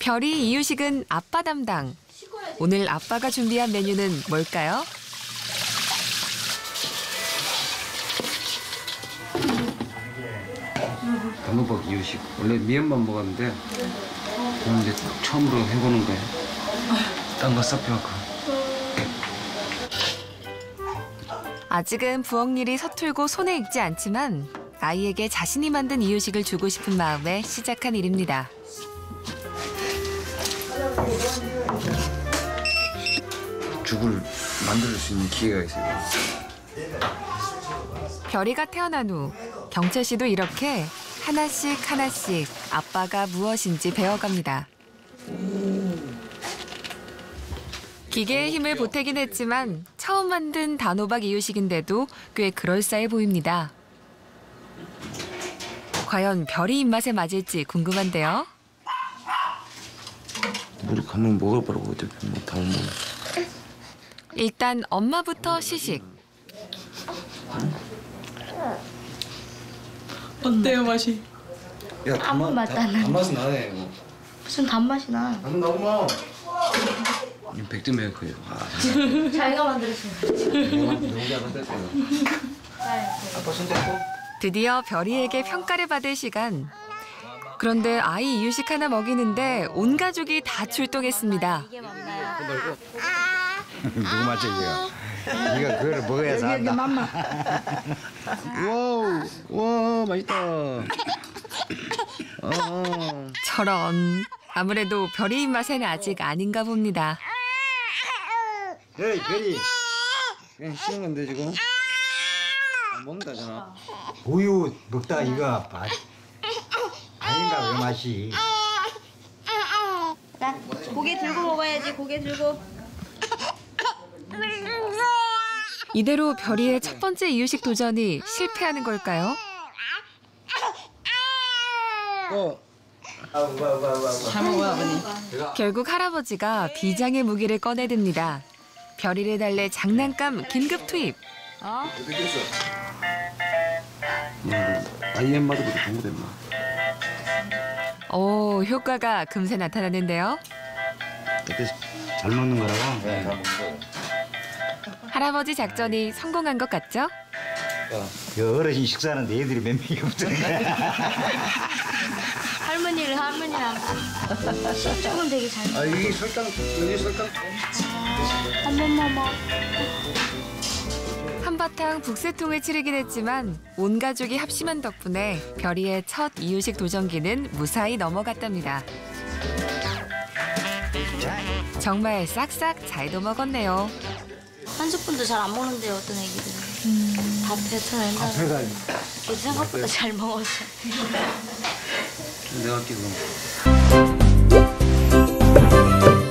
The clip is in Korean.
별이 이유식은 아빠 담당. 오늘 아빠가 준비한 메뉴는 뭘까요? 단호박 이유식. 원래 미연만 먹었는데 오늘 이제 처음으로 해보는 거예요. 딴 거 싹 빼갖고. 아직은 부엌 일이 서툴고 손에 익지 않지만 아이에게 자신이 만든 이유식을 주고 싶은 마음에 시작한 일입니다. 죽을 만들 수 있는 기회가 있어요. 별이가 태어난 후 경채 씨도 이렇게 하나씩 아빠가 무엇인지 배워갑니다. 기계의 힘을 보태긴 했지만 처음 만든 단호박 이유식인데도 꽤 그럴싸해 보입니다. 과연 별이 입맛에 맞을지 궁금한데요. 우리 한번 먹어보라고 어차피 다 못 먹어. 일단 엄마부터 시식. 어때요 맛이? 야, 아무 맛도 안 나네. 단맛은 나네. 이거. 무슨 단맛이 나. 안 나구나. 백점 메이커예요. 자기가 만들었어요. 너무 잘 만들었어요. 아빠 손 잡고. 드디어 별이에게 평가를 받을 시간. 그런데 아이 이유식 하나 먹이는데 온 가족이 다 출동했습니다. 이게 맞나요? 누구 맞죠 이거? 네가 그걸 먹어야 산다. 와 맛있다. 저런. 아무래도 별이 입맛에는 아직 아닌가 봅니다. 에이 별이 그냥 씻는 건데 지금. 안 먹는다잖아. 우유 먹다 이거 아닌가 그 맛이. 자, 고개 들고 먹어야지. 고개 들고. 이대로 별이의 첫 번째 이유식 도전이 실패하는 걸까요? 잘 먹어요 아버님. 결국 할아버지가 비장의 무기를 꺼내듭니다. 별이를 달래 장난감 긴급 투입. 아이 엄마들보다 공부됐나? 오, 효과가 금세 나타나는데요. 그때 잘 먹는 거라고. 할아버지 작전이 성공한 것 같죠? 그 어르신 식사하는데 애들이 몇 명이 없잖아. 할머니랑 조금 되게 잘 먹어. 여기 설탕, 여기 설탕. 한 번만 먹어. 한바탕 북새통을 치르긴 했지만 온 가족이 합심한 덕분에 별이의 첫 이유식 도전기는 무사히 넘어갔답니다. 정말 싹싹 잘도 먹었네요. 한 스푼도 잘 안 먹는데요, 어떤 애기들은. 다 뱉어낸다는. 생각보다 잘 먹었어. 내가 할게 그럼.